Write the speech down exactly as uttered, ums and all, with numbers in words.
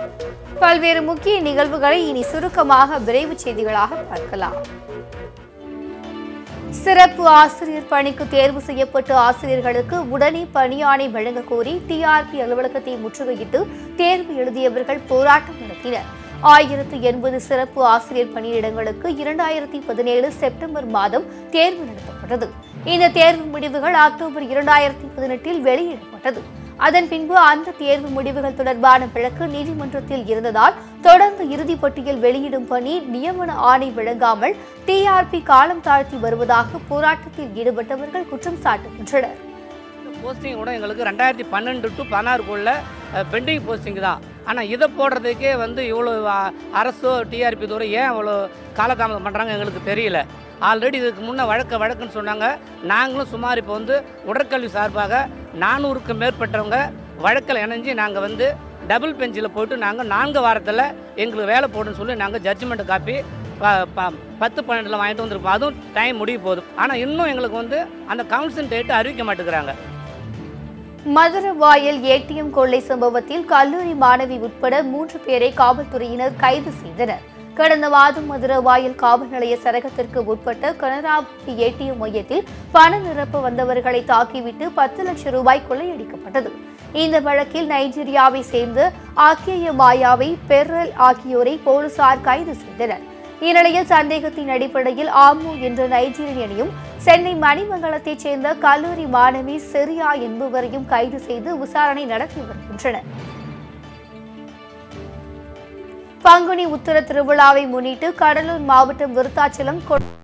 பல்வேறு முக்கிய நிகழ்வுகளை இனி சுருக்கமாக விரைவு செய்திகளாக பார்க்கலாம். சிறப்பு ஆசிரியர் பணிக்கு தேர்வு செய்யப்பட்ட ஆசிரியர்களுக்கு உடனே பணியாணை வழங்க கோரி டிஆர்பி அலுவலகத்தை முற்றுகையிட்டு தேர்வு எழுதியவர்கள் போராட்டம் நடத்தினர். ஆயிரத்து எண்பது சிறப்பு ஆசிரியர் பணியிடங்களுக்கு இரண்டாயிரத்தி பதினேழு செப்டம்பர் மாதம் தேர்வு நடத்தப்பட்டது. இந்த தேர்வு முடிவுகள் அக்டோபர் இரண்டாயிரத்தி பதினெட்டில் வெளியிடப்பட்டது. அதன் பின்பு அந்த தேர்வு முடிவுகள் தொடர்பான வழக்கு நீதிமன்றத்தில் இருந்ததால் தொடர்ந்து இறுதி பட்டியல் வெளியிடும் பணி நியமன ஆணை வழங்காமல் டிஆர்பி காலம் தாழ்த்தி வருவதாக போராட்டத்தில் ஈடுபட்டவர்கள் குற்றம் சாட்டுகின்றனர். போஸ்டிங் கூட எங்களுக்கு ரெண்டாயிரத்தி பன்னெண்டு டு பதினாறுக்குள்ள பெண்டிங் போஸ்டிங் தான். ஆனால் இதை போடுறதுக்கே வந்து இவ்வளோ அரசோ டிஆர்பி துறை ஏன் இவ்வளோ காலதாமதம் பண்ணுறாங்க எங்களுக்கு தெரியல. ஆல்ரெடி இதுக்கு முன்னே வழக்க வழக்குன்னு சொன்னாங்க. நாங்களும் சுமார் இப்போ வந்து உடற்கல்வி சார்பாக நானூறுக்கு மேற்பட்டவங்க வழக்கில் இணைஞ்சு நாங்கள் வந்து டபுள் பெஞ்சில் போய்ட்டு நாங்கள் நான்கு வாரத்தில் எங்களுக்கு வேலை போடுன்னு சொல்லி நாங்கள் ஜட்ஜ்மெண்ட் காப்பி ப பத்து பன்னெண்டில் வாங்கிட்டு வந்துருப்போம். அதுவும் டைம் முடிய போகுது. ஆனால் இன்னும் எங்களுக்கு வந்து அந்த கவுன்சில் டேட்டு அறிவிக்க மாட்டேங்கிறாங்க. மதுரவாயல் ஏடிஎம் கொள்ளை சம்பவத்தில் கல்லூரி மாணவி உட்பட மூன்று பேரை காவல்துறையினர் கைது செய்தனர். கடந்த மாதம் மதுரவாயல் காவல் நிலைய சரகத்திற்கு உட்பட்ட கனரா ஏடிஎம் மையத்தில் பணம் நிரப்ப வந்தவர்களை தாக்கிவிட்டு பத்து லட்சம் ரூபாய் கொள்ளையடிக்கப்பட்டது. இந்த வழக்கில் நைஜீரியாவை சேர்ந்த ஆக்கிய மாயாவை பெர்ரல் ஆகியோரை போலீசார் கைது செய்தனர். இந்நிலையில் சந்தேகத்தின் அடிப்படையில் ஆமு என்ற நைஜீரியனையும் சென்னை மணிமங்கலத்தைச் சேர்ந்த கல்லூரி மாணவி செரியா என்பவரையும் கைது செய்து விசாரணை நடத்தி வருகின்றனர். பங்குனி உத்தர திருவிழாவை முன்னிட்டு கடலூர் மாவட்டம் விருத்தாச்சலம்